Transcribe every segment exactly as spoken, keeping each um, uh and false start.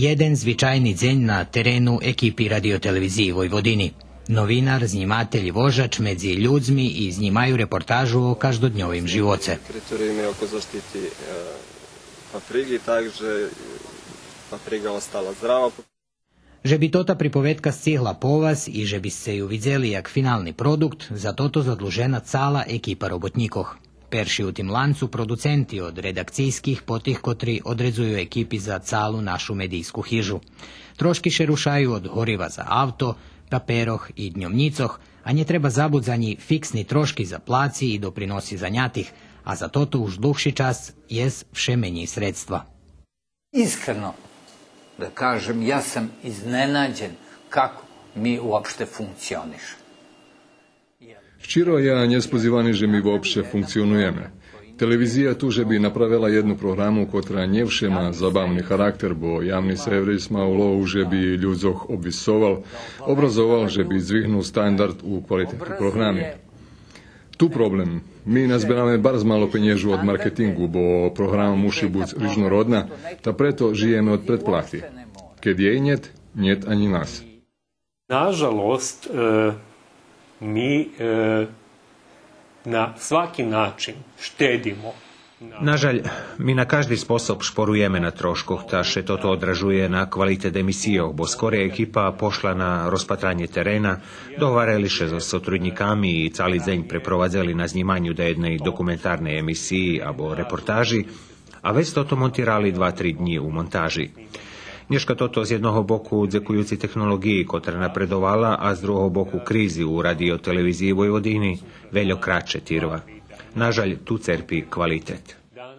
Jeden zvyčajný deň na terénu ekipy radioteleviziji Vojvodini. Novinar, znimatelj i vožač medzi ljudmi i znimajú reportážu o každodňovým živoce. Kriterijumi oko zaštiti paprigi, takže papriga ostala zdrava. Že bi tota pripovedka stihla po vas i že biste ju vidjeli jak finalni produkt, za toto zadlužena cala ekipa robotnikoh. Perši u tim lancu producenti od redakcijskih potih kotri odredzuju ekipi za calu našu medijsku hižu. Troški še rušaju od goriva za auto, paperoh i dnjovnicoh, a nje treba zabud za njih fiksni troški za placi i doprinosi za njatih, a za toto už dlhši čas jes vše menji sredstva. Iskreno da kažem, ja sam iznenađen kako mi uopšte funkcionišemo. Ščiro ja nespodzivani, že mi uopšte funkcionujeme. Televizija tu že bi napravila jednu programu, kotra njevše ma zabavni charakter, bo javni servis ma ulohu, že bi ľudzoch obvisoval, obrazoval, že bi zvihnuł standard u kvalitetnu programi. Tu problem. Mi nazbierame bardzo malo peniažu od marketingu, bo program muši buć rižnorodna, ta preto žijeme od pretplati. Kad jej njet, njet ani nas. Nažalost, e, mi e, na svaki način štedimo. Nažalj, mi na každý spôsob šporujeme na troškoch, ta še toto odražuje na kvalitet emisijov, bo skore ekipa pošla na rozpatranje terena, dogovarali še so sotrudnikami i cali deň preprovadzali na znimanju da jednej dokumentarnej emisiji abo reportáži, a već toto montirali dva tri dni u montáži. Nješka toto z jednoho boku dzekujúci technologiji, kotra napredovala, a z druhého boku krizi u radioteleviziji Vojvodini veľo kraće tirva. Nažalj, tu cerpi kvalitet.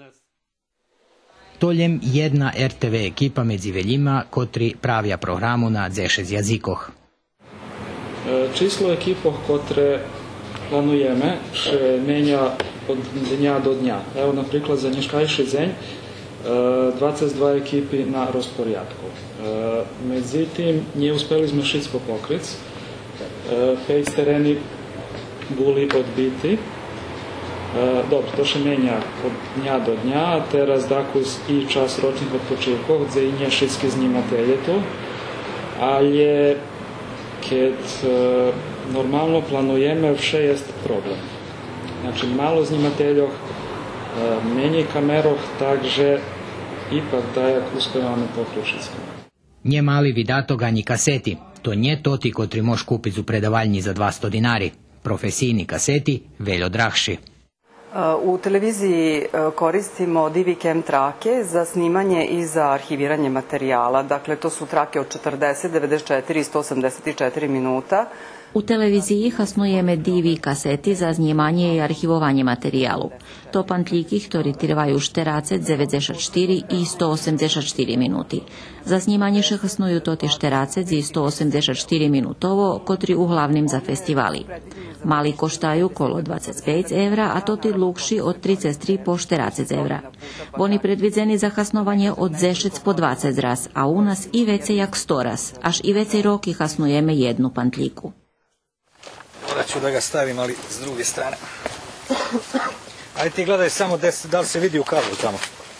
Toljem jedna er te ve ekipa medzi veljima, kotri pravja programu na dešest jazikoh. Číslo ekipov, kotre planujeme, še menja od dňa do dňa. Evo, napríklad, za dneškajší deň dvadeset dva ekipi na rozporiadku. Međutim, nije uspeli smo šitsko pokric. Pet tereni boli odbiti. Dobro, to še menja od dňa do dňa. Teraz dakus i čas ročnih odpočivkov, gdje i nje šitski znimatelje tu. Ali kad normalno planujeme, vše jest problem. Znači, malo znimateljoh, menji kameroh, takže ipak dajak uspevamo pokrušickom. Nje mali vidatoga ni kaseti, to nje toti kotri moš kupit u predavaljnji za dvasto dinari. Profesijni kaseti veljo drahši. U televiziji koristimo D V cam trake za snimanje i za arhiviranje materijala. Dakle, to su trake od četrdeset, devedeset četiri i sto osemdeset četiri minuta. U televiziji hasnujeme D V kaseti za znimanje i arhivovanje materijalu. To pantljiki, ktori trvaju šteracet, devedeset četiri i sto osemdeset četiri minuti. Za snimanje še hasnuju toti šteracet i sto osemdeset četiri minutovo, kotri uglavnim za festivali. Mali koštaju kolo dvadeset pet evra, a toti lukši od trideset tri po šteracet evra. Boni predvidzeni za hasnovanje od deset po dvadeset raz, a u nas i vece jak sto raz, až i vece roki hasnujeme jednu pantljiku. Morat ću da ga stavim, ali s druge strane. Ajde ti gledaj samo da li se vidi u kablu tamo.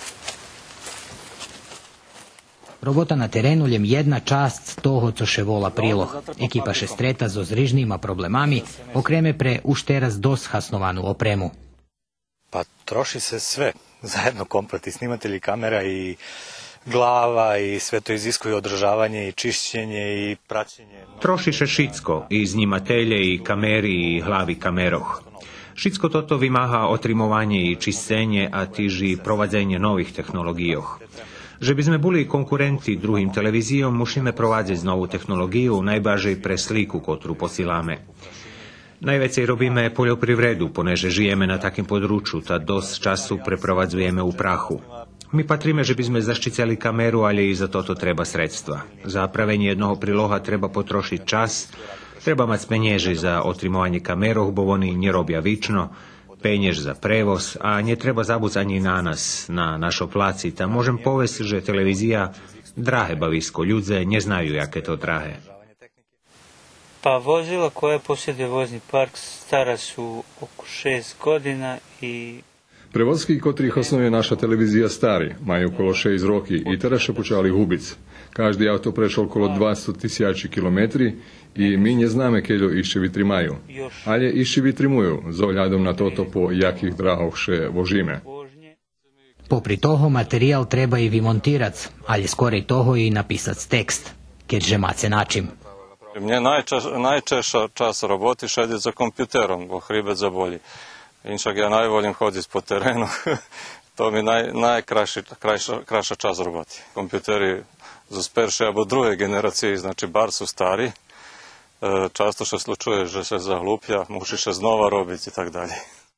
Robota na terenu ljem jedna čast toho, co še vola priloh. Ekipa še streta zo zrižnima problemami, okreme pre ušteraz dos hasnovanu opremu. Pa troši se sve, zajedno komplet i snimatelji kamera i glava i sve to iziskuje održavanje i čišćenje i praćenje. Troši še šitsko, i znimatelje i kameri i hlavi kameroh. Šitsko toto vymáha otrimovanje i čistenje, a tiži provadzenje novih tehnologijoh. Že by sme boli konkurenti druhým televizijom, musíme provádzať novú technológiu, najbažej pre sliku, kotru posílame. Najvecej robíme poľoprivredu, poneže žijeme na takým području, ta dosť času preprovadzujeme u prachu. My patríme, že by sme zaščicali kameru, ale i za toto treba sredstva. Za pravenie jednoho priloha treba potrošiť čas, treba mať penieže za otrimovanie kamerov, bo oni nerobia vično, peniež za prevoz a netreba zabúť ani na nás, na našo placi. Tam môžem povesť, že televizija drahé bavisko. Ľudze neznajú, jaké to drahé. Pa vozila koje posjeduje vozni park stara su oko šest godina i... Prevozky, kotrých osnovuje naša televizija stari, majú okolo šest roky i teraz še počali hubic. Každý auto prešlo okolo dvesto tisíc kilometri i mi ne zname keľo ešte vytrimajú. Ale ešte vytrimujú, z ohľadom na toto po jakých drahoch še vožíme. Popri toho materijal treba i vymontirati, ali skorej toho i napisati tekst, keďže má se načim. Mne najčeš, najčešša čas roboti šediti za kompjuterom, bo hribec zaboli. Inšak ja najvolim hoditi po terenu. To mi naj, najkraša čas roboti. Kompjuteri z perše abo druge generacije, znači bar su stari. Často še slučuje, že se zahlupja, muši še znova robiti i tak dalje.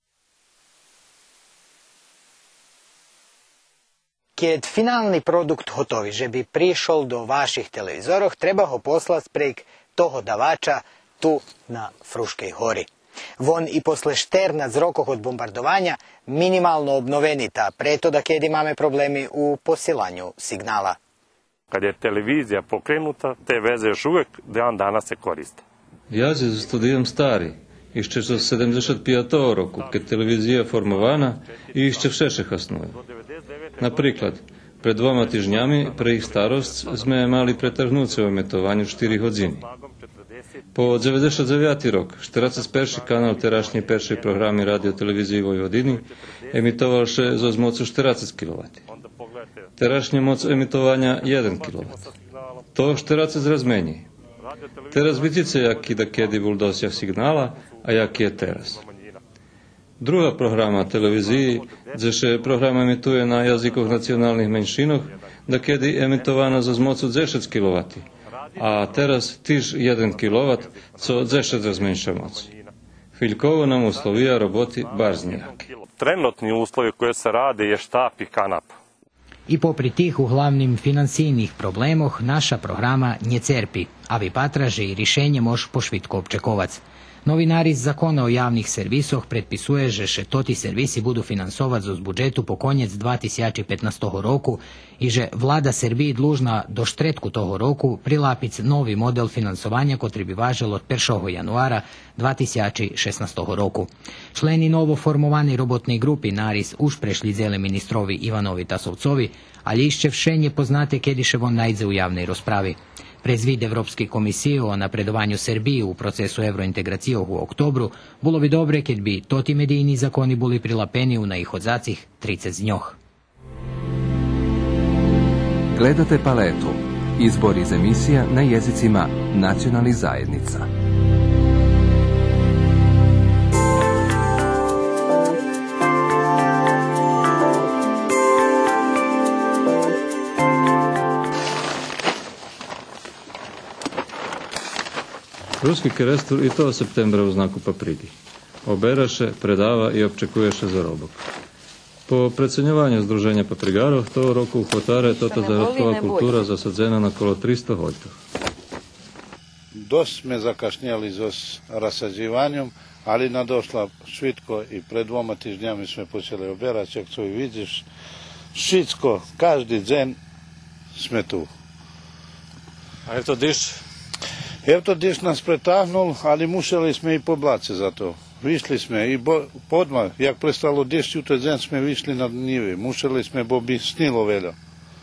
Keď finálny produkt hotový, že by prišiel do vašich televizorov, treba ho poslať prek toho davača tu na Fruškej hori. Von i posle štrnásť rokov od bombardovanja minimalno obnoveni, ta preto da kedy máme problemi u posilanju signala. Kad je televizija pokrenuta, te veze još uvijek dan danas se koriste. Ja se studiram stari, іще з сімдесят п'ятого року, коли телевізія формована і ще все ще хаснує. Наприклад, перед двома тижнями при їх старость ми мали притягнутися в емітуванню чотири години. По дев'яносто дев'ятий рік, чотирдесят перший канал терашньої першої програми радіотелевізії Войводини емітував ще з моцю чотирдесят кіловат. Терашня моц емітування один кіловат. То čtrnáct raz menej. Teraz vidíte, jaký dakedy bol dosah signála a jaký je teraz. Druhá programa televiziji, gdzie program emituje na jazykoch nacionalnych menšinoch, dakedy emitowana za mocu dziesięć kilowatów, a teraz tyż jeden kilowat, co dziesięć raz mniejsza moc. Chwiľkovo nam uslovija roboti bardzo nijaki. Trenutni uslovi koje se rade je štap i kanap. I popri tih uglavnim finansijnih problemoh naša programa nje cerpi, a vi patraže i rješenje mož pošvitko občekovac. Novinari z zakona o javnih servisoh predpisuje, že še toti servisi budu finansovat z budžetu po konjec dva tisuće petnaestog roku i že vlada Srbiji dlužna do štretku toho roku prilapic novi model finansovanja kotri bi važel od prvog januara dva tisuće šesnaestog roku. Členi novo formovani robotnej grupi naris už prešli zele ministrovi Ivanovi Tasovcovi, ali išće všenje poznate kediše von najdze u javnej rozpravi. Prezvid Evropske komisije o napredovanju Srbije u procesu evrointegracije u oktobru, bilo bi dobre kad bi toti medijni zakoni bili prilapeni u najhodzacih trideset z njoh. Gledate Paletu. Izbor iz emisija na jezicima nacionalnih zajednica. Ruski kerestur i toho septembra u znaku paprigi. Oberaše, predava i občekuješe zarobok. Po precenjovanju Združenja paprigarov, toho roku u Hotare tota zarodkova kultura zasadzena na kolo tristo holjtov. Dost sme zakašnjeli s rasađivanjem, ali nadošla švitko i pred dvoma tižnjami sme počeli oberati, jak to i vidiš, šitsko, každi dzen sme tu. A je to diš? Evo to diš nas pretahnul, ali mušali sme i poblace za to. Višli sme i bo, podmah, jak prestalo diš, jutro dzen sme višli na njivi. Mušali sme, bo bi snilo veljo.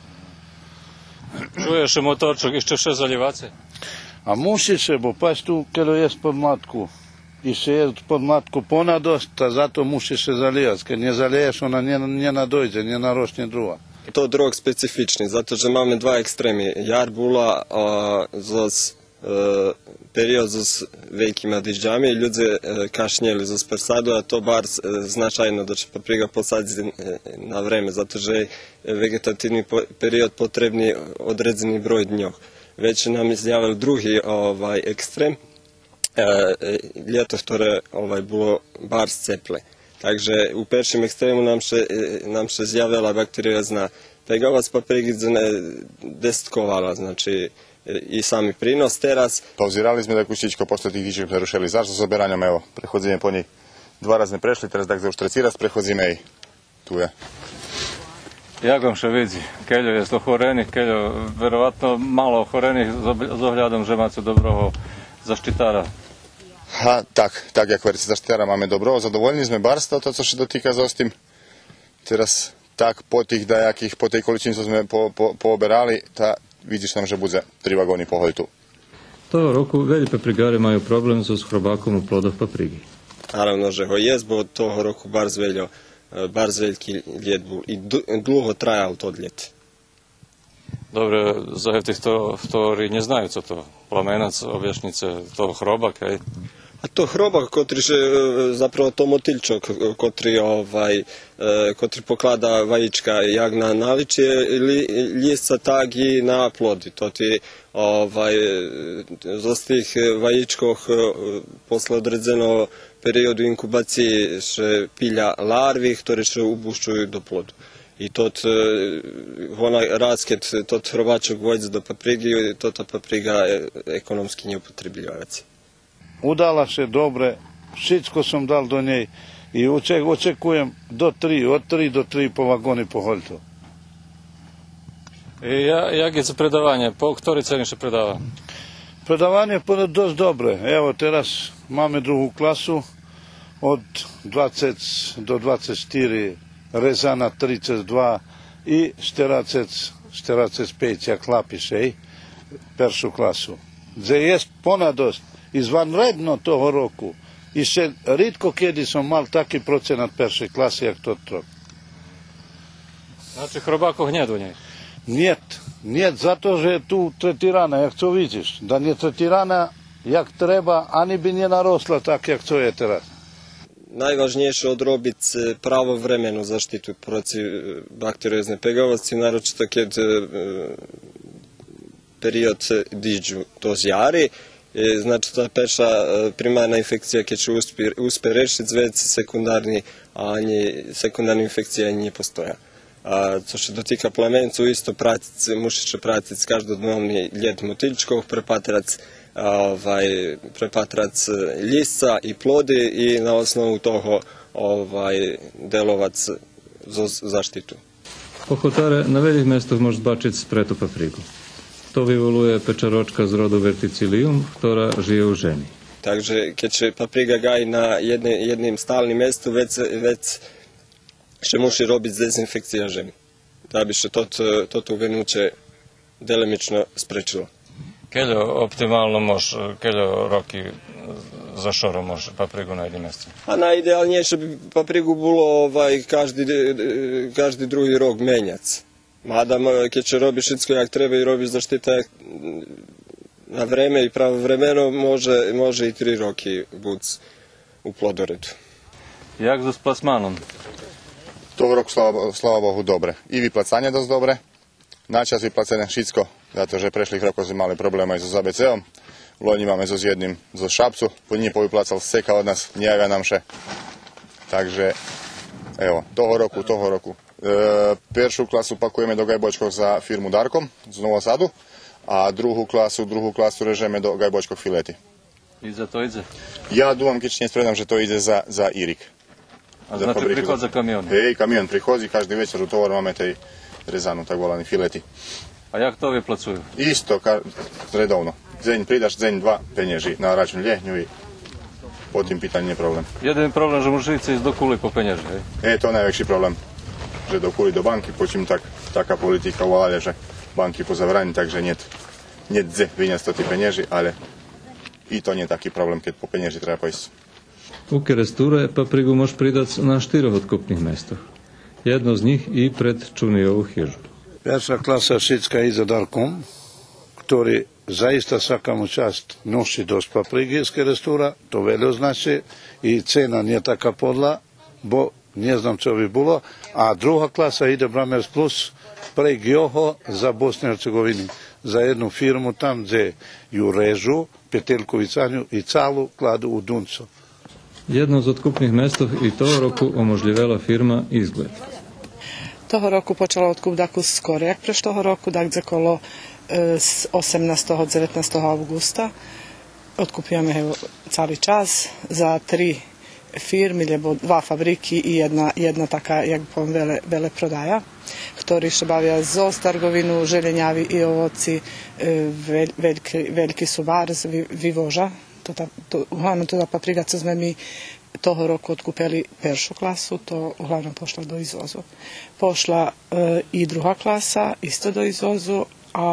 Čuješ motorčak, išće še zaljevace? A muši se, bo paš tu, kada je pod matku. I se je pod matku ponadosta, zato muši se zalijati. Kad nje zaliješ, ona nje, nje nadojde, nje narošnje druga. To drog specifični, zato že máme dva ekstremi. Jar bula a, zos e, period s velikima dižđami, ljudje e, kašnjeli z persadu, a to bar e, značajno da će papriga posaditi e, na vreme, zato že je vegetativni po, period potrebni određeni broj dnjov. Već nam izjavili drugi ovaj, ekstrem, e, ljeto, ktoré ovaj, bilo bar sceple. Takže u peršim ekstremu nam še, nam še zjavila bakteriozna pegavac paprigidze desetkovala, znači i sami prinos teraz. Pauzirali sme takú štičko, posle tých dýčiek sme rušili zašto s oberanjom, evo, prechodzíme po nej. Dva raz sme prešli, teraz tak za už treci raz prechodzíme i tu je. Jak vam še vidí, keľo je ochorených, keľo verovatno malo ochorených s ohľadom, že máte dobroho zaštitára. Ha, tak, tak, jak verci zaštitára máme dobroho, zadovoljni sme barsta, to, co še dotýka za ostým. Teraz tak po tých dajakých, po tej količini, co sme po, po, pooberali, ta vidiš tam, že bude tri vagóny pohoľtu. Toho roku veľa paprigari majú problém so schrobakom u plodoch paprigy. Naravno, že ho je, bo toho roku bardzo veľo, bardzo veľký ljet bol i dlho trajal to ljet. Dobre, za tých, ktorí neznajú, co to plamenac, objašnice, to chrobak, hej? A to chrobak, kotri že zapravo to motilčok, kotri, ovaj, kotri poklada vajička jak na naličje listca, tak i na plodi. To ti ovaj, z tih vajičkoh posle određeno periodu inkubacije še pilja larvi, ktore še ubušćuju do plodu. I tot onaj rasket, tot hrobačok vojde do paprigi, tota papriga ekonomski neupotrebljavac. Udala se dobre, všetko som dal do nej i očekujem do tri, od tri do tri po vagoni po hoľtu. I ja, jak je za predavanje? Po ktorý ceniše predava? Predavanje je dosť dobre. Evo, teraz máme druhú klasu od dvadsať do dvadsať štyri, rezana tridsať dva i štyridsať päť, jak chlapiš, peršu klasu. Gde je ponadosť. Izvanredno toho roku. I še ritko kjedi sam mal taki procenat perše klase jak to trok. Znači hrobakov njet u njej? Njet. Njet, zato že je tu tretirana, jak to vidiš. Da nije tretirana jak treba, ani bi nije narosla tak jak to je teraz. Najvažnije odrobiti pravovremenu zaštitu protiv bakteriozne pegavosti, naročito kad period diđu do zjari. Znači ta peša primarna infekcija kad će uspe rešiti, zveć sekundarni, a sekundarna infekcija nije postoja. A co še dotika plamencu, isto pratic, mušiće pratiti každodnevni ljet motiljčkov, prepatrac, ovaj, prepatrac listca i plodi i na osnovu toho ovaj, delovac za zaštitu. Ochotare na veľkých mestoch môže zbačiť spretu papriku. To vyvoluje pečaročka z rodu verticillium, ktorá žije u ženi. Takže keď će papriga gaji na jedne, jednim stalnim mjestu, već, već še muši robiti dezinfekcija ženi. Da bi še tot, toto uvenuće delimično sprečilo. Keljo optimalno može, keljo roki za šoro može paprigu na jednim mjestu? A najidealnije bi paprigu bilo ovaj, každi, každi drugi rok menjac. Mada kad će robiš šitsko jak treba i robiš zaštita na vreme i pravovremeno, može, može i tri roki buc u plodoredu. Jak za s plasmanom? Toho roku, slava, slava Bohu, dobre. I vyplacanie dosť dobre. Načas vyplacené šitsko, zato že prešlých rokov sme mali problém aj so zá bé céom. Loni máme so s jedným zo Šapcu, po nie povyplacal seka od nás, nejavia nám še. Takže, evo, toho roku, toho roku. E, peršu klasu pakujeme do gajbočkov za firmu Darkom z Novog Sadu, a druhú klasu, druhú klasu režeme do gajbočkov filety. I za to ide? Ja dúfam, keď nespredám, že to ide za, za Irik. A znači prichádza kamion? Hej, kamion prichodzi, každý večer u tovar máme tej rezanu, tak volaný filety. A jak to vyplacujú? Isto, ka, redovno. Deň pridaš, deň dva penieži na račun ljehnju i po tým pitanje nije problem. Jeden problem, že musíte ísť do kuli po penieži, hej? E, to je najväčší problém. Že do kuli do banky, počím tak, taká politika uvalia, že banky pozavrani, takže niet, niet dze vyniesť to tí penieži, ale i to nie je taký problém, keď po penieži treba pojsť. U Keresture paprigu môž pridať na štyroch odkupných mestoch. Jedno z nich i pred Čunijovú chyžu. Perša klasa šitska ide Darkom, ktorý zaista svaka mu čast nosi dosť paprige iz Kerestura, to veľo znači i cena nije taka podla, bo ne znam čo bi bilo, a druga klasa ide Bramers Plus prek Joho za Bosnu i Hercegovini, za jednu firmu tam gdje ju režu, petelkovicanju i calu kladu u Dunco. Jedno z odkupných mestov i toho roku umožljivala firma Izgled. Toho roku počala odkup dakle skoro, jak preš toho roku, dakle kolo osemnaestog devetnaestog augusta. Odkupujeme evo cali čas za tri firmy, lebo dva fabriki i jedna, jedna taka, jak poviem, vele, vele prodaja, ktorí še bavia zo stargovinu, željenjavi i ovoci, vel, veliki, veliki su varz, vivoža. Uglavnom to papriga, co sme mi toho roku odkupili peršu klasu, to uglavnom pošla do izvozu. Pošla e, i druga klasa, isto do izvozu, a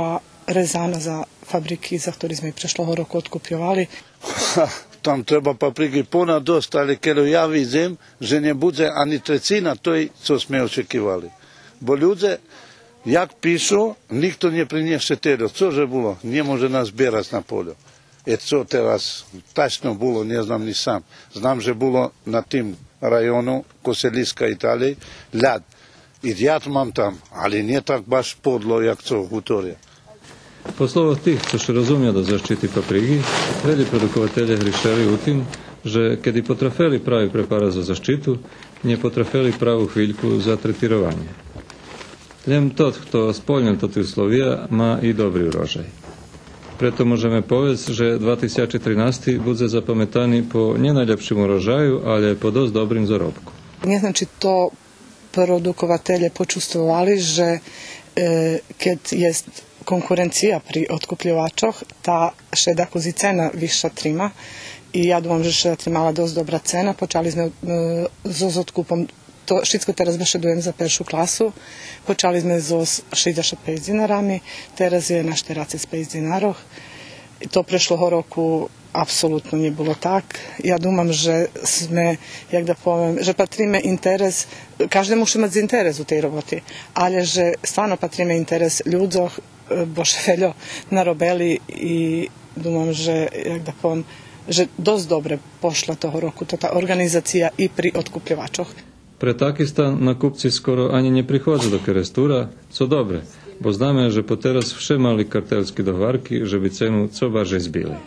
rezana za fabriki, za ktorý sme prešlého roku odkupjovali. Tam treba papriki puno dosta, ali kada ja vidim, že ne bude ani trecina toj, co sme očekivali. Bo ľudia, jak pišu, nikto ne prinese teda. Co že bolo? Ne može nas zbierać na polju. E co teraz tačno bolo, ne znam ni sam. Znam, že bolo na tim rajonu, Koseliska Italije, ľad. I ja mám tam, ali nie tak baš podlo, jak co hutorja. Po slovoch tých, čo še rozumia do zaštity papriky, veľi produkovateľe hrišeli u tým, že kedy potrafeli pravi preparat za zaštitu, ne potrafeli pravu chvíľku za tretirovanie. Len tot, kto spolnil toto uslovia, má i dobrý urožaj. Preto môžeme povedať, že dvetisíc trinásť bude zapamätaný po nenajlepším urožaju, ale po dosť dobrým zarobku. Ne znam, či to produkovateľe počustvovali, že e, keď je konkurencija pri otkupljivačoch, ta še dakuzi cena viša trima i ja думам, že še trimala dosť dobrá cena. Počali sme e, so odkupom, to všetko teraz bešedujem za peršu klasu, počali sme so šesťdesiat päť dinarami, teraz je na štyridsať päť dinaroch. To prešloho roku apsolutno nie bolo tak. Ja думам, že sme, jak da povem, že patríme interes, každý musí mať interes u tej roboti, ale že stvarno patríme interes ľudzoch, bo šveljo narobili i думам, že, jak da povem, že dosť dobre pošla toho roku tá organizácia i pri odkupljivačoch. Pre Takistan nakupci skoro ani ne prichádza do kerestúra, co dobre, bo známe, že po teraz vše mali kartelské dohvarky, že by cenu co barže zbili.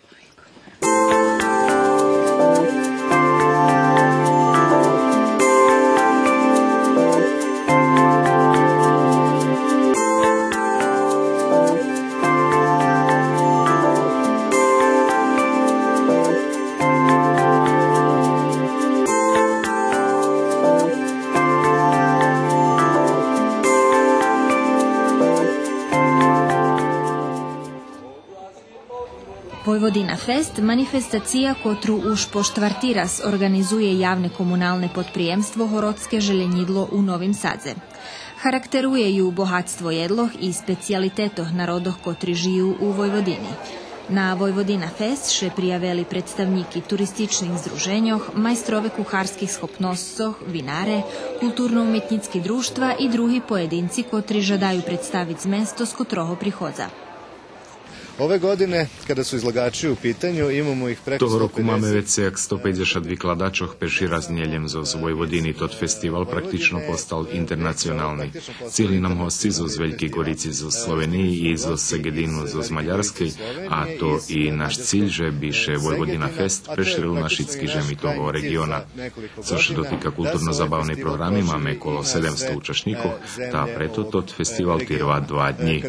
Vojvodina Fest, manifestacija kotrу už po štvrti raz organizuje javne komunalne podprijemstvo Horodske želenjidlo u Novim Sadze. Charakteruje ju bohatstvo jedloh i specialitetoh narodoh kotri žiju u Vojvodini. Na Vojvodina Fest še prijaveli predstavniki turističnih združenjoh, majstrove kuharskih schopnostsoh, vinare, kulturno-umetnicki društva i drugi pojedinci kotri žadaju predstaviti mesto s kotroho prihodza. Ove godine, kada su izlagači u pitanju, imamo ih preko Toho roku máme vece jak sto päťdesiat vykladačoch. Perší raz nielem zo Vojvodiny. Tot festival praktično postal internacionálny. Cijeli nam hosci zo z Veľkej Gorici, zo Sloveniji i zo Segedinu, zo z Maďarskej. A to i naš cilj, že by še Vojvodina Fest preširil na všetky žemi toho regiona. Což dotýka kulturno-zabavnej programy, máme kolo sedemsto účastníkov, tá preto tot festival trvá dva dni.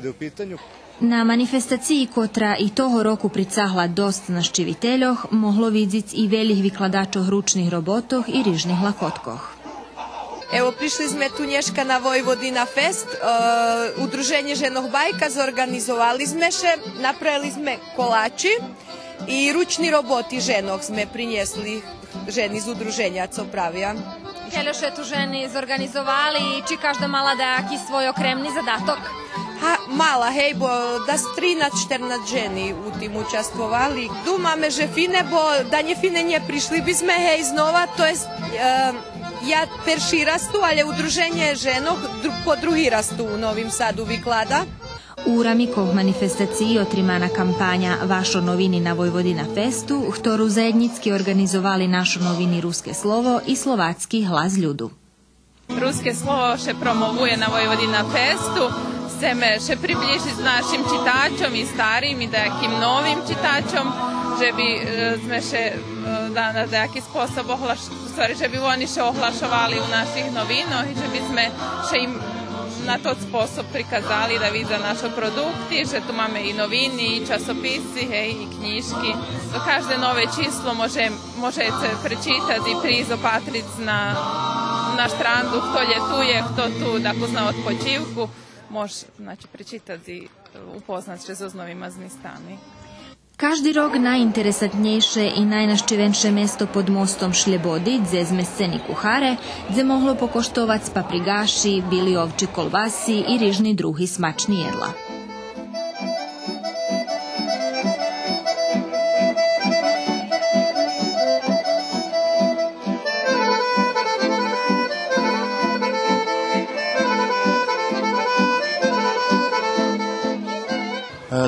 Na manifestaciji kotra i toho roku pricahla dost naščiviteljoh, mohlo vidjeti i velih vykladačoh ručnih robotoh i rižnih lakotkoh. Evo, prišli sme tu nješka na Vojvodina Fest, uh, udruženje ženog bajka, zorganizovali sme še, napravili sme kolači i ručni roboti ženog sme prinjesli ženi iz udruženja, co pravija. Kjelo še tu ženi zorganizovali i či každa mala da jaki svoj okremni zadatok? Ha, mala, hej, bo da s trinaest četrnaest ženi u tim učestvovali. Думаме, že fine, bo da nje fine nje prišli bisme, hej, znova, to jest uh, ja perši rastu, ali udruženje ženog dru, po drugi rastu u Novim Sadu vyklada. U ramikov manifestaciji otrimana kampanja Vašo novini na Vojvodina Festu, ktorú zajednicky organizovali Našo novini Ruske slovo i Slovacký hlas ľudu. Ruske slovo še promovuje na Vojvodina Festu, chceme še približiť s našim čitačom i starim i nejakým novým čitačom, že by sme še na nejaký spôsob ohlašovali, že by oni še ohlašovali u našich novinoh i že by sme še im na to spôsob prikazali da vidia naše produkty, že tu máme i noviny, i časopisy, hej, i knjižky. Do každé nové číslo može, možete prečítať i prísť opatriť na, na štrandu, kto ljetuje, kto tu, tako zna odpočivku. Može, znači, prečítať i upoznať se s novima zmistami. Každý rok najinteresantnejšie i najnaščivenšie mesto pod mostom Šljebodi, gdje sme sceni kuhare, gdje mohlo pokoštovať paprigaši, bili ovči kolbasi i rižni drugi smačni jedla.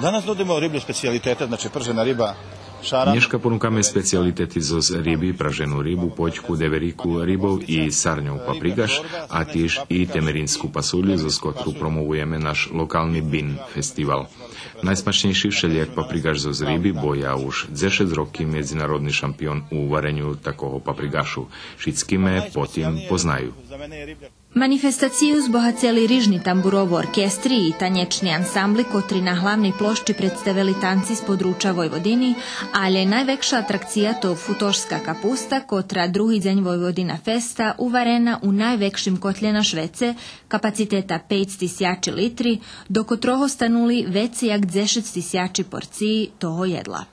danas nudimo riblju specijalitete, znači pržena riba, šaran. Dneška ponúkame specialitety zo ryby, praženú rybu, poďku, deveriku, rybov i sarňov paprigaš a tiež i temerínskú pasuľu, zo ktorú promovujeme náš lokálny bin festival. Najsmačnejší všeliek paprigaš zo ryby, bo ja už desať roky medzinárodný šampión u vareniu takého paprigašu. Všetky me potým poznajú. Manifestaciju zbohaceli rižni tamburovo orkestri i tanječni ansambli, kotri na hlavnej plošči predstavili tanci z područja Vojvodini, ali najvekša atrakcija to futošska kapusta, kotra drugi deň Vojvodina festa uvarena u najvekšim kotljena Švece, kapaciteta petsto tisijači litri, do kotroho stanuli veci jak deset tisijači porciji toho jedla.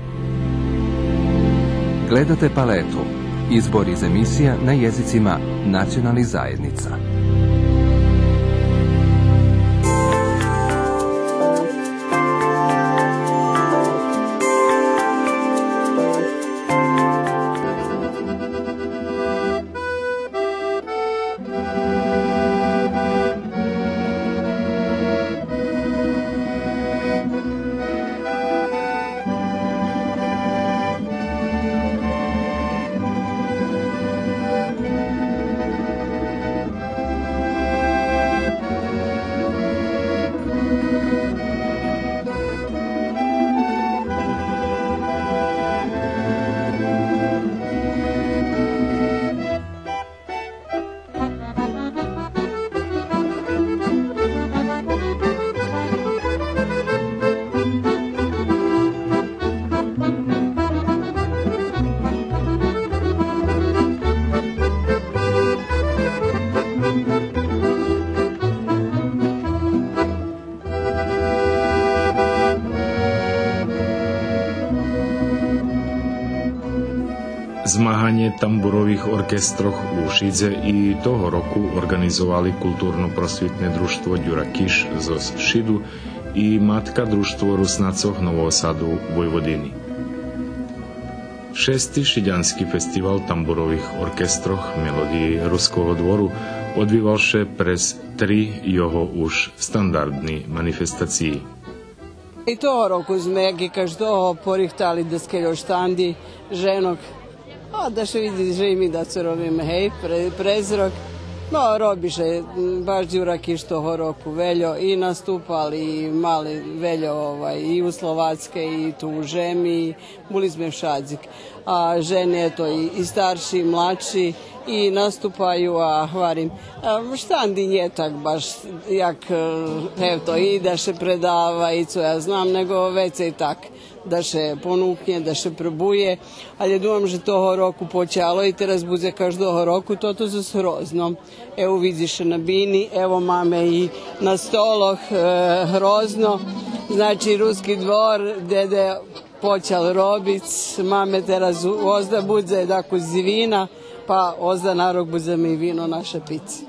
Gledate paletu. Izbor iz emisija na jezicima nacionalnih zajednica. Zmaganie tamburových orkestroch u Šidze i toho roku organizovali kultúrno-prosvitné družstvo Ďura Kiš zo Šidu i matka družstvo Rusnacoh Novosadu Vojvodiny. Šesti šidjanski festival tamburových orkestroch melodii Ruského dvoru odvívalše prez tri jeho už standardní manifestaciji. I toho roku sme, jak i každého, porihtali da skeljo štandi ženog. A da še vidi, že i mi da co robimo, hej, pre, prezrok. No, robiše, baš Ďura Kiš toho roku veljo i nastupali, i mali veljo ovaj, i u Slovacke, i tu u Žemi, bili sme v Šadzik. A žene, to i, i starši, i mladši, i nastupaju, a hvarim, štandi nije tak baš, jak, ev to, i da še predava, i co ja znam, nego već i tak. Da še ponuknje, da še probuje, ali думам, že toho roku počalo i teraz bude každého roku toto za hrozno. Evo vidiš na bini, evo máme i na stoloh e, hrozno, znači ruski dvor, dede počal robic, máme teraz ozda bude dako z vina, pa ozda narok bude mi vino naša pica.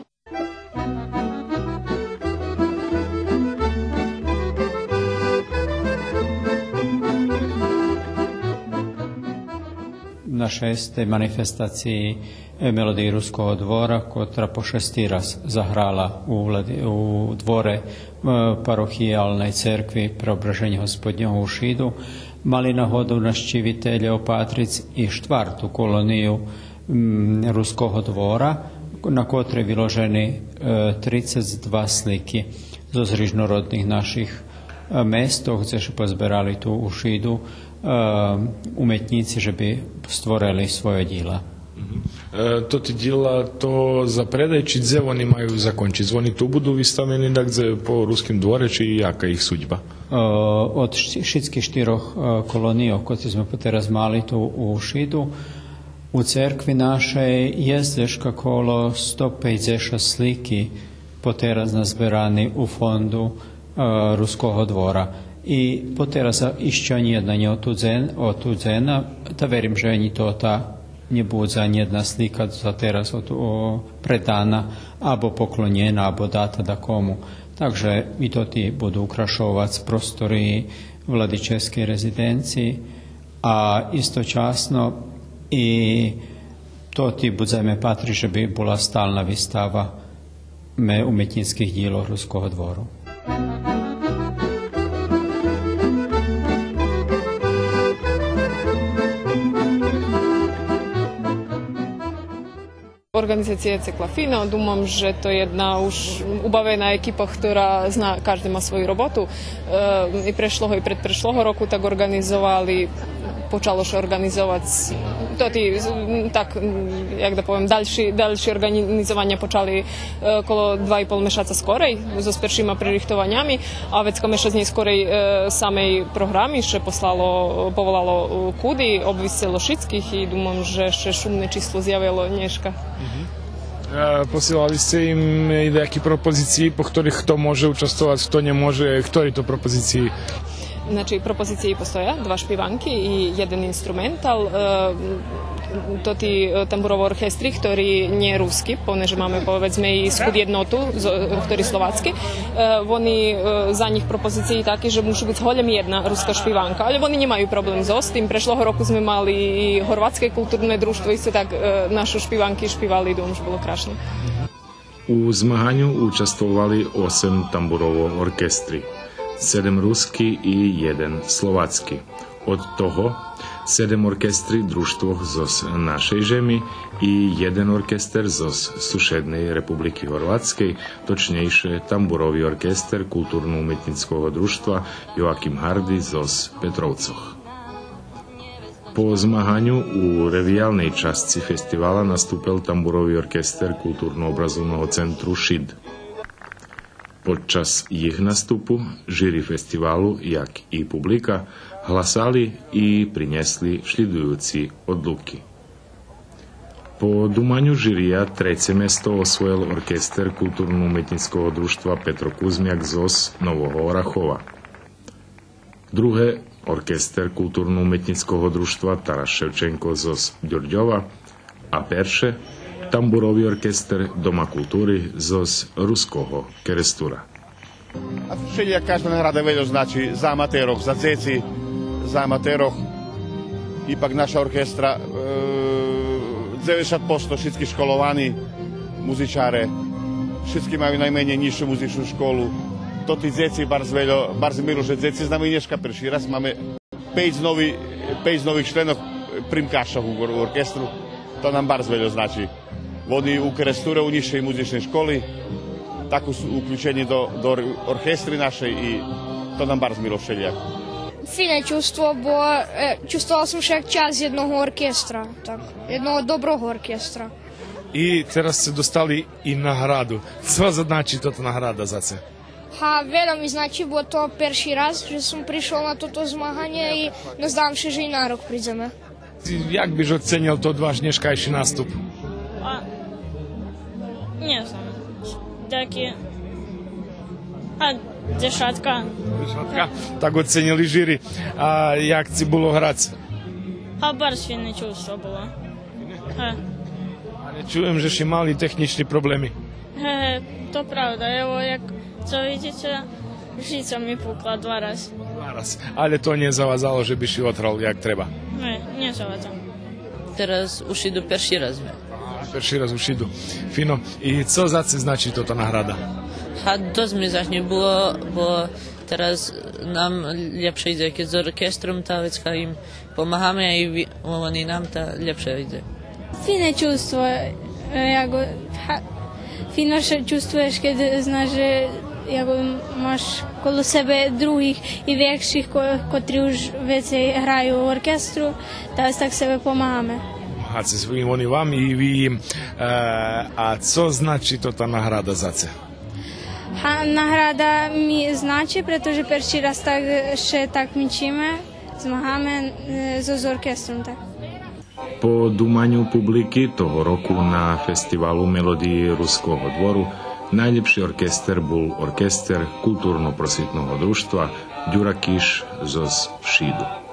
Na šestej manifestaciji melodiji Ruskого dvora, kotra po šesti raz zahrala u, vladi, u dvore parohijalnej cerkvi Preobraženja Gospodnjeho u Šidu, mali na hodu našćivitelje Opatric i štvartu koloniju m, Ruskого dvora, na kotre vyloženi e, tridsať dva sliki zo zrižnorodných našich e, mestov, gdje še pozberali tu u Šidu umetníci, že by stvorili svoje díla. E, to ti díla to za predaj, či gdje oni majú zakončiť? Oni tu budú vystavení gdje po Ruskim dvore, či jaka ich suďba? E, od všetkých štyroch kolóniov, koje sme teraz mali tu u Šidu, u cerkvi našej jezdeš kakolo sto päťdesiat sliki poteraz nazberani u fondu e, Ruskого dvora. I poteraz išća nijedna nje otudzena, ta verim, že ani to ta nie budza nijedna slika za teraz od, o, predana, abo poklonjena, abo data da komu. Takže i to ti budu ukrašovac prostori vladičevske rezidenciji, a istočasno i to ti budzeme patri, že bi bila stalna vystava umetnickih dijela Ruskого dvoru. organizácia je cekla fino. Думам, že to je jedna už ubavená ekipa, ktorá zná, každý má svoju robotu. I prešloho, i predprešloho roku tak organizovali, počalo še organizovať to tí, tak, jak da poviem, další, další organizovania počali okolo dva i pol mešaca skorej, so spršíma pririchtovaniami, a vecka mešac neskorej samej programy še poslalo, povolalo kudy, obviselo všetkých i думам, že še šumné číslo zjavilo dneška. Posielali ste im i nejaké propozície, po ktorých kto môže účastovať, kto nemôže, ktoré to propozície? Znači, propozície postoja, dva špivanky i jeden instrumental. To ti tamburovo orchestri, ktorí nie ruski, poneže máme povedzme i schud jednotu, ktorí slovacky. Oni, za nich propozície také, že môžu byť hoľem jedna ruska špivanka, ale oni nemajú problém so s tým. Prešloho roku sme mali i horvátske kultúrne družstvo, isto tak naše špivanky špívali, dom, že bolo krásne. U zmahanju učestvovali osem tamburovo orkestri. sedem ruski i jeden slovacký. Od toho sedem orkestri družstvoch zo našej žemi i jeden orkester zo sušednej Republiky Horvátskej, točnejšie tamburový orkester kultúrno-umetnického družstva Joakim Hardy zo Petrovcoch. Po zmahanju u revijalnej časti festivala nastúpil tamburový orkester kultúrno-obrazovného centru ŠID. Podčas ich nastupu žiri festivalu, jak i publika, hlasali i prinesli šľidujúci odluky. Po dumanju žirija treće mesto osvojil orkester kulturno-umetnického društva Petro Kuzmiak z Novog Orahova. Druhé orkester kulturno-umetnického društva Taras Ševčenko z Đurđova, a perše tamburový orkester Doma kultúry zo ruského Kerestura. A všelijak každá nahrada veľa znači za amatérov, za dzeci, za amatérov. Ipak naša orkestra e, deväťdesiat percent všetky školovaní muzičare, všetky majú najmenej nižšiu muzičnú školu. To tí dzeci bardzo veľa, bardzo milu, že dzeci znamy dneška prvší raz. Máme päť nových, päť nových členov primkašov u orkestru. To nám bardzo veľa znači. Oni u Keresture, u nižšej muzičnej školy, tako su uključeni do, do orkestri našej i to nam bar zmilo všelijak. Fine čustvo, bo e, čustoval som však čas jednog orkestra, tak, jednog dobrog orkestra. I teraz ste dostali i nahradu. Co znači toto nahrada za se? Ha, veľa mi znači, bo to perší raz, že som prišol na toto zmaganie i nazdám še, že i nárok prídzeme. Jak byš ocenil to váš dneškajší nástup? A, nie znam. Taki... A, dešatka. Dešatka? Tak ocenili žiri. A jak ci bilo hrať? A bar fine čustvo bolo. He. Ale čujem, že si mali technični problemi. He, to pravda. Evo, jak co vidíte, žica mi pukla dva raz. Dva raz. Ale to nezavazalo, že by si otral jak treba. Ne, nezavazalo. Teraz už idu perší raz. Perší raz už idu. Fino. I co za ce znači toto nahrada? A dosť mi zažne bolo, bo teraz nám lepšie ide, keď s orkestrom tá vecka im pomáhame a i oni nám tá lepšie ide. Fine čustvo, jako, fino čustvuješ, keď znaš, že jako, máš kolo sebe druhých i väčších, ktorí už veci hrajú v orkestru, tak sebe pomáhame. Pomáhate svojim, oni vám i vy im. E, a co znači to tá nahrada za ce? Ha, nahrada mi znači, pretože perší raz tak, še tak mičíme, zmaháme so s orkestrom. Tak. Po dumaniu publiky toho roku na festivalu Melodii Ruského dvoru najlepší orkester bol orkester kultúrno-prosvetného družstva Ďura Kiš zo Šidu.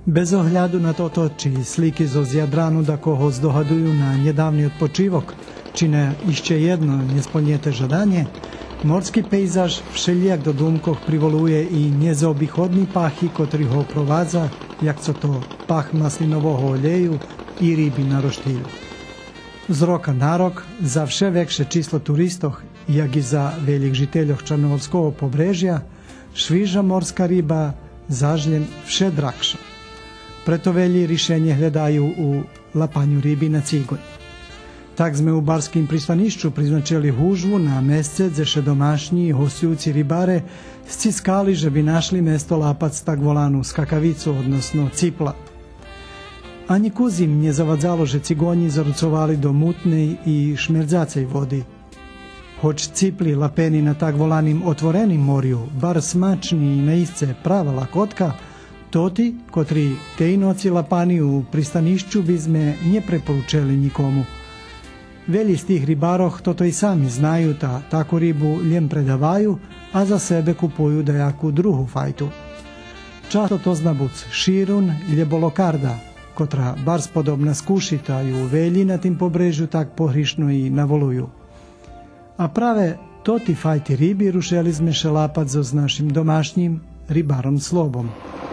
Bez ohľadu na toto, či slíky zo Zjadránu da koho zdohadujú na nedávny odpočívok, či na ešte jedno nesplniete žadanie, morský pejzaž všelijak do dúmkoch privoluje i nezaobychodný pachy, ktorý ho provádza, jak co to pach maslinového oleju i ryby na roštilju. Z roka na rok za vše vekše číslo turistov, jak i za velik žiteľov Čarnohorského pobrežja, šviža morska ryba zažljem vše drakša. Preto veľi riešenie hľadajú u lapanju ryby na cigonj. Tak sme u Barskim pristanišću priznačili hužvu na mesec, zeše domašnji hostujúci rybare sciskali, že bi našli mesto lapac tak volanu skakavicu, odnosno cipla. Ani kuzim nie zavadzalo, že cigonji zarucovali do mutnej i šmerdzacej vody. Hoć cipli lapeni na tak volanim otvorenim morju, bar smačni i naisce prava lakotka, toti, kotri tej noci lapani u pristanišću bi sme nje preporučili nikomu. Velji z tih ribaroh toto i sami znaju, ta taku ribu ljem predavaju, a za sebe kupuju dajaku drugu fajtu. Často to zna buc širun ili bolokarda, kotra bar spodobna skušita i u velji na tim pobrežju tak pohrišno i navoluju. A prave toti fajti ribi rušeli sme šelapat s našim domašnjim ribarom Slobom.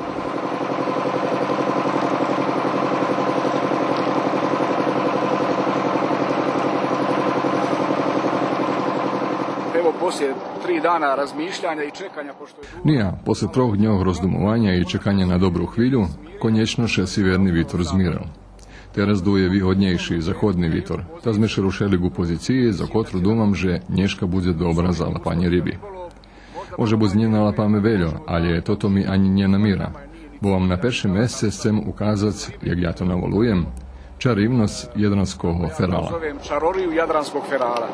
Poslije tri dana razmišljanja i čekanja, pošto je... Nija, poslije troch dňov rozdumovanja i čekanja na dobru chvíľu, koniečno še sjeverni vitor zmiral. Teraz duje výhodnejší zachodný vitor. Ta sme še rušeli ku poziciji, za kotru dumam, že dneška bude dobra za lapanje ryby. Može buď nenalapame veľo, ale toto mi ani nenamira. Bo vam na peršie mesece chcem ukázať, jak ja to navolujem, čarivnosť jadranského ferala. Zovem čaroriju jadranskog ferala.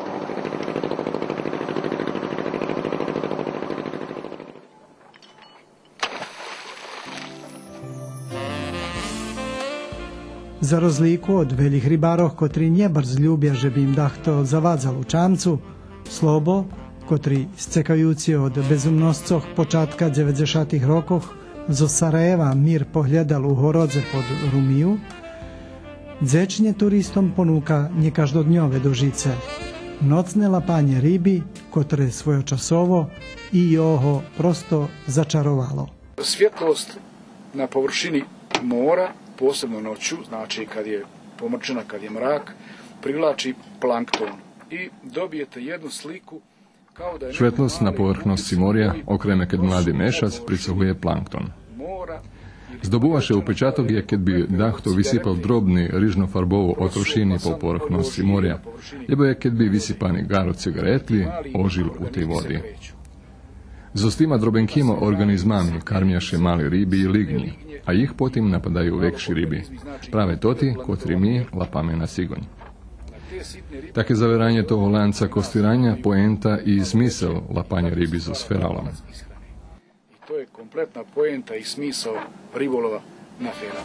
Za rozliku od velikih ribarov, kotri nje brz ljubja, že bi im dahto zavadzal u čamcu, Slobo, kotri scekajući od bezumnoscoh počatka deväťdesiatych rokoch zo Sarajeva mir pohľadal u horodze pod Rumiju, dzečne turistom ponúka nekaždodňové dožice. Nocne lapanje ryby, kotre svojočasovo i oho prosto začarovalo. Svjetlost na površini mora, posebno noću, znači kad je pomrčina, kad je mrak, privlači plankton i dobijete jednu sliku kao da je... Švetlost na povrchnosti morja, okreme kad mladi mešac, pricahuje plankton. Zdobúvaše upečatok je, keď by dahto vysypal drobný ryžno-farbovo otrošiny po povrchnosti morja, lebo je, keď by vysypaný gar od cigaretli ožil u tej vodi. So s týma drobenkýma organizmami karmiaše mali ryby i lignji, a ih potim napadaju vekši ryby. Práve toti, kotri mi lapame na cigonj. Také zaveranie toho lanca kostiranja poenta i smisel lapanja ryby so sferalom. To je kompletna poenta i smisao ribolova na feral.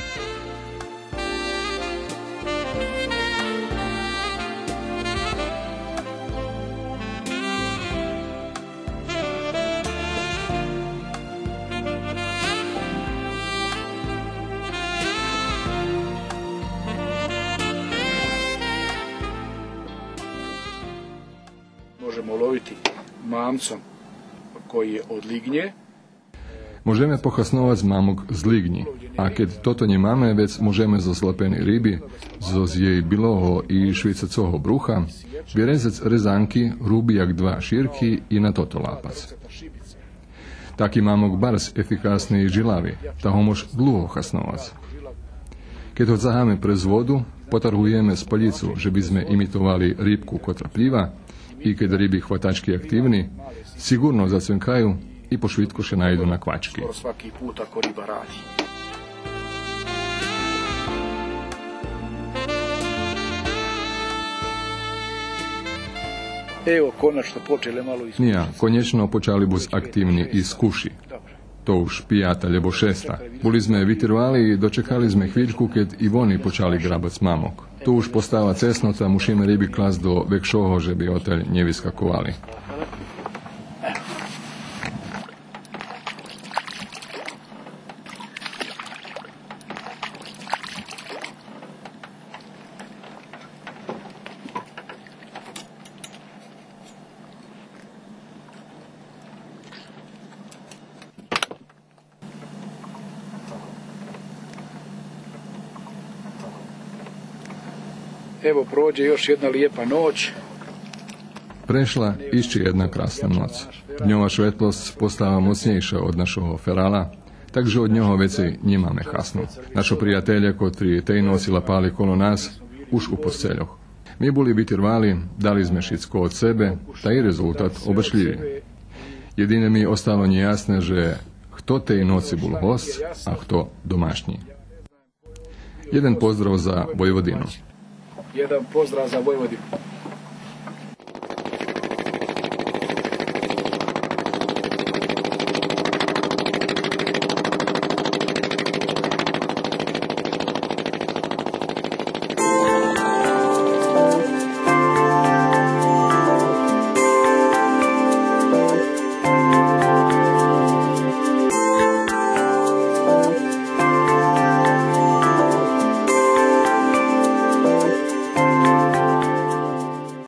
Možemo loviti mamcom koji je od lignje. Môžeme pochasnovať z mamok z ligni, a keď toto nemáme, vec môžeme zo zlepení ryby, zo z jej biloho i švicacoho brucha, vyrezať rezanky hrubý jak dva šírky i na toto lápac. Taký mamok bars efikásny i žilavý, ta ho môž dlho chasnovať. Keď ho zaháme prez vodu, potarhujeme spalicu, že by sme imitovali rybku, kotra pliva, i keď ryby hvatačky aktivni, sigurno zacvenkaju i pošvitkoše najdu na kvački. Svaki put ako riba radi. Evo, konačno počeli malo iskušiti. Nija, konječno počali bus aktivni i skuši. To už pijata lebo šesta. Boli sme vytrvali i dočekali sme chvíľku, keď i oni počali grabac mamok. Tu už postava cesnota, musíme ryby klas do vekšoho, že by oteľ nevyskakovali. Evo prođe još jedna lijepa noć. Prešla išče jedna krasna noc. Dňova svetlost postala mocnejša od našeho ferala, takže od njoho veci nemáme hasno. Našo prijatelje, kotri tej noci lapali kolo nás, už u posteljoh. Mi boli vytrvali, dali sme šitsko od sebe, ta i rezultat obašljivi. Jedine mi ostalo nejasné, že kto tej noci bol host, a kto domašnji. Jeden pozdrav za Vojvodinu. Jedan pozdrav za Vojvodinu.